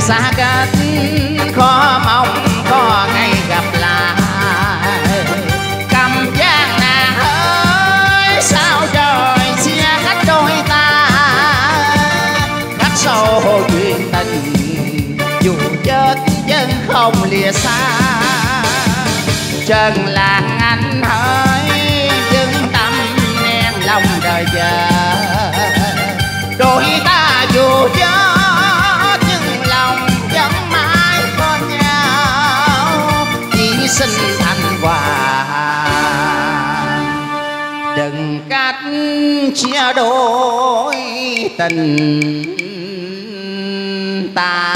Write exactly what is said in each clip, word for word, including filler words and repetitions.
xa cách khó mong có ngày gặp lại. Cầm giang nàng ơi sao trời chia cách đôi ta, khắc sâu duyên tình dù chết vẫn không lìa xa. Trần làng anh hỡi vững tâm nén lòng đời chờ, đôi ta dù chết nhưng lòng vẫn mãi bên nhau. Chỉ xin thành hòa đừng cách chia đôi tình ta.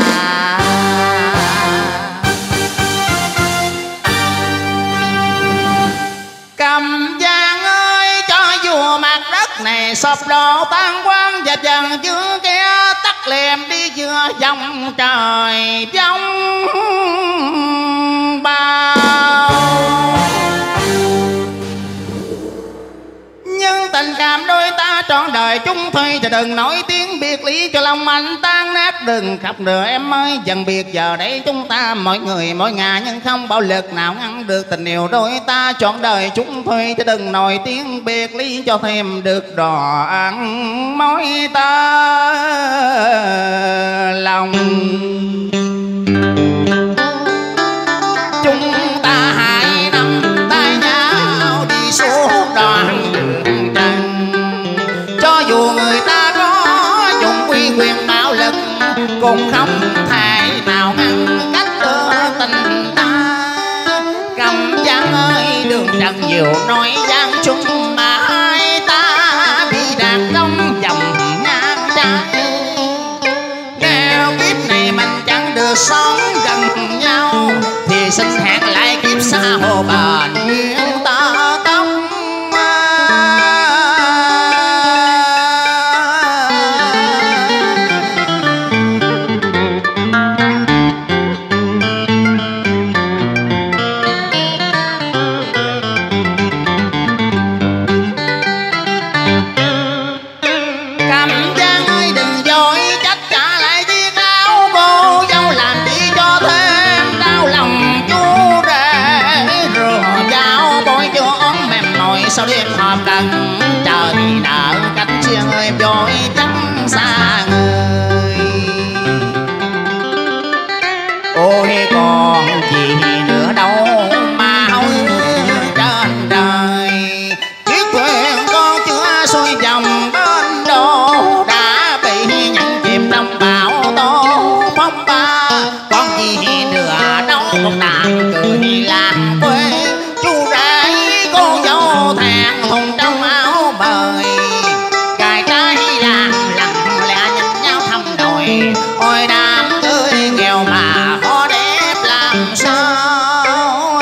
Cầm giang ơi cho dù mặt đất này sụp đổ tan quang và dần chưa kia tắt lèm đi giữa dòng trời vòng bao. Nhưng tình cảm đôi ta trọn đời chung thủy, cho đừng nổi tiếng biệt ly cho lòng anh tan nát. Đừng khắp nửa em ơi dần biệt giờ đây chúng ta mỗi người mỗi ngả, nhưng không bạo lực nào ngăn được tình yêu đôi ta trọn đời chung thủy. Cho đừng nổi tiếng biệt ly cho thêm được đò ăn mối ta lòng. Chúng ta hãy nắm tay nhau đi xuống đoạn đường trần, cho dù người ta có dùng quy quyền bạo lực cũng không thể nào ngăn cách được tình ta. Cầm giang ơi đường trần nhiều nói gian chung mà hai ta bị đàn trong vòng ngang trái. Nếu kiếp này mình chẳng được sống gần nhau thì xin hẹn lại kiếp xa hồ bền duyên ta tóc. Sau đêm họp cần chờ thì nở cánh chiêng ơi vội trắng xa người. Ôi còn gì nữa đâu mà hối trên đời, chiếc thuyền con chưa xuôi vòng bên đô đã bị nhận chìm trong bão tố phong ba. Còn gì nữa đâu một nàng cười làng quê, chú rể cô dâu thẹn thùng trong áo bời, cài trái làm lặng lẽ nhìn nhau thăm đồi. Ôi đám cưới nghèo mà khó đẹp làm sao.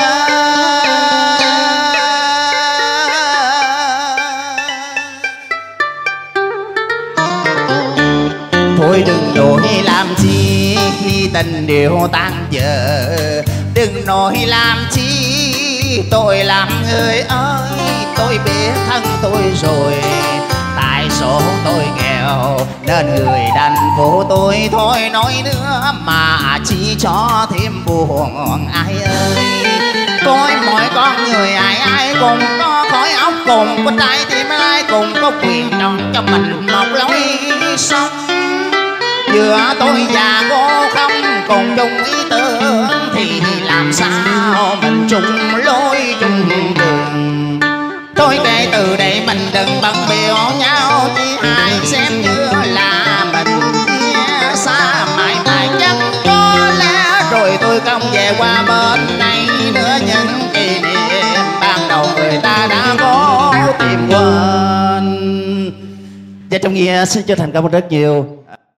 Thôi đừng đổi làm chi khi tình điều tan vỡ, đừng nói làm chi tôi làm người ơi. Tôi biết thân tôi rồi, tại số tôi nghèo nên người đành phụ tôi thôi nói nữa mà chỉ cho thêm buồn ai ơi. Tôi mỗi con người ai ai cùng có khói óc, cùng có trái tim ai cùng có quyền chọn cho mình một lối sống. Giữa tôi và cô không cùng chung ý tưởng thì làm sao mình chung lối chung đường. Tôi kể từ đây mình đừng bận biểu nhau, chỉ hai xem như là mình chia xa mãi mãi. Chắc có lẽ rồi tôi không về qua bên này nữa, những kỷ niệm ban đầu người ta đã có tìm quên. Và trong nghĩa xin chân thành cảm ơn rất nhiều.